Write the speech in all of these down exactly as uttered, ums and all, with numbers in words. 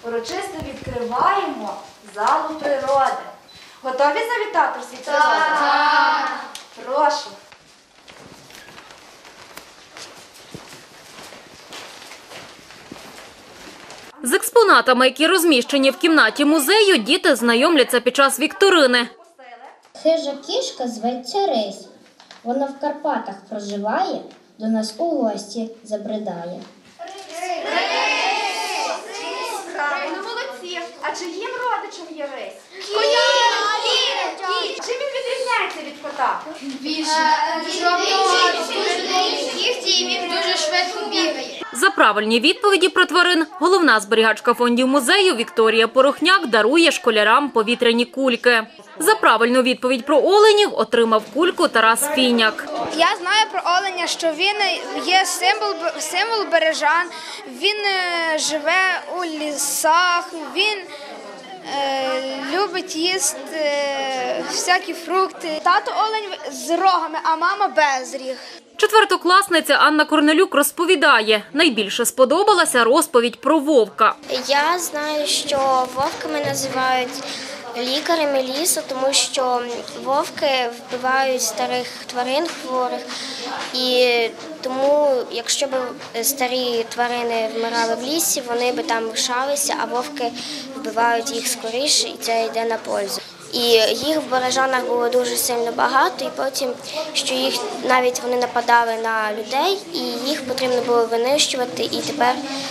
урочисто відкриваємо залу природи. Готові завітати всі природи? Так! Прошу. З експонатами, які розміщені в кімнаті музею, діти знайомляться під час вікторини. Хижа кішка зветься Рись. Вона в Карпатах проживає, до нас у гості забридає. Правильно, молодці. А чиїм родичем є рись? Кіт! Чим він відрізняється від кота? Він дуже швидко бігає. За правильні відповіді про тварин головна зберігачка фондів музею Вікторія Порохняк дарує школярам повітряні кульки. За правильну відповідь про оленів отримав кульку Тарас Фіняк. Я знаю про оленя, що він є символ, символ бережан, він живе у лісах, він е, любить їсти е, всякі фрукти. Тато олень з рогами, а мама без ріг. Четвертокласниця Анна Корнелюк розповідає, найбільше сподобалася розповідь про вовка. Я знаю, що вовками називають лікарями лісу, тому що вовки вбивають старих тварин хворих, і тому, якщо б старі тварини вмирали в лісі, вони б там лишалися, а вовки вбивають їх скоріше, і це йде на пользу. І їх в Бережанах було дуже сильно багато, і потім, що їх навіть вони нападали на людей, і їх потрібно було винищувати, і тепер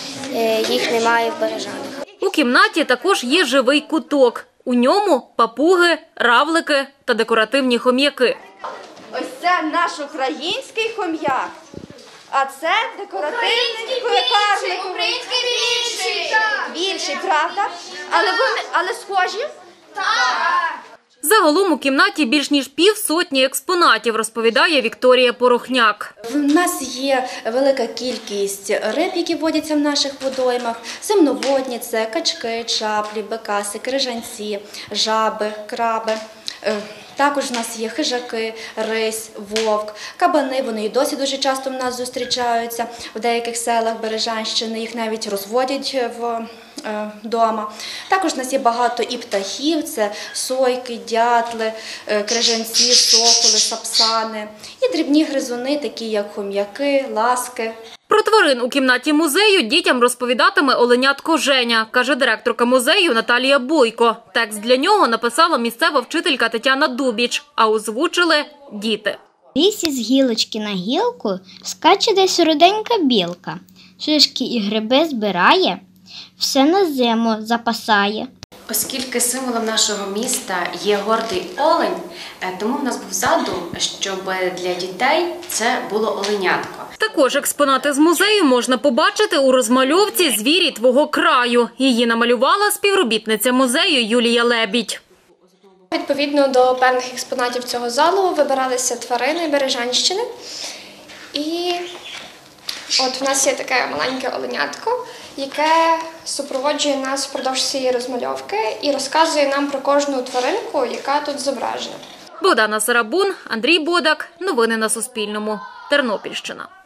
їх немає в Бережанах. У кімнаті також є живий куток. У ньому папуги, равлики та декоративні хом'яки. Ось це наш український хом'як, а це декоративний карлик. Український більший. Більший, правда? Але вони, але схожі? Так. Загалом у кімнаті більш ніж пів сотні експонатів, розповідає Вікторія Порохняк. У нас є велика кількість риб, які водяться в наших водоймах. Земноводні – це качки, чаплі, бекаси, крижанці, жаби, краби. Також у нас є хижаки, рись, вовк, кабани. Вони і досі дуже часто в нас зустрічаються. В деяких селах Бережанщини їх навіть розводять вдома. Також у нас є багато і птахів – це сойки, дятли, крижанці, соколи, сапсани. І дрібні гризуни, такі як хом'яки, ласки. Про тварин у кімнаті музею дітям розповідатиме оленятко Женя, каже директорка музею Наталія Бойко. Текст для нього написала місцева вчителька Тетяна Дубіч, а озвучили діти. В лісі з гілочки на гілку скаче десь руденька білка. Шишки і гриби збирає, все на зиму запасає. Оскільки символом нашого міста є гордий олень, тому в нас був задум, щоб для дітей це було оленятко. Також експонати з музею можна побачити у розмальовці «Звірі твого краю». Її намалювала співробітниця музею Юлія Лебідь. Відповідно до певних експонатів цього залу вибиралися тварини Бережанщини. І от в нас є таке маленьке оленятко, яке супроводжує нас впродовж цієї розмальовки і розказує нам про кожну тваринку, яка тут зображена. Богдана Сарабун, Андрій Бодак. Новини на Суспільному. Тернопільщина.